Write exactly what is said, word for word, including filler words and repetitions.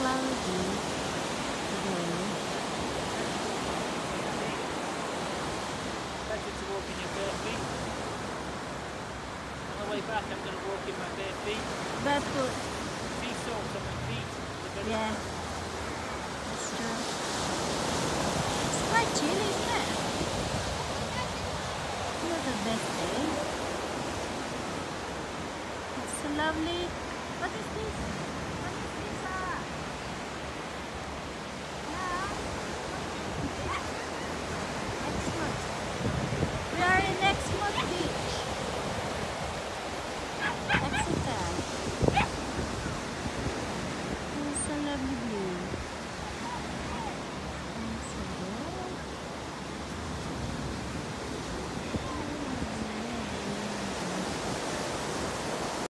cloudy today. Better to walk in your bare feet. On the way back, I'm going to walk in my bare feet. Barefoot. Sea salt on my feet. Yeah. That's true. It's quite chilly, isn't it? Not the best day. It's so lovely. What is this?